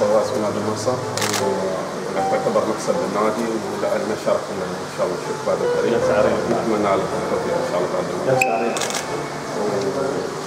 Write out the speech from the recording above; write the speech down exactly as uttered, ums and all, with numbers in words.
فواز في نادي النصر، ويعتبر مكسب للنادي ولنا شرفنا ان شاء الله نشوف بعد الفريق. نتمنى لكم التوفيق ان شاء الله بعد المباراة.